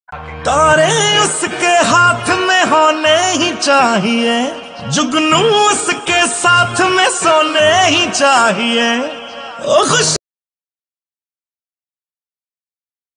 तारे उसके हाथ में होने ही चाहिए, जुगनू उसके साथ में सोने ही चाहिए।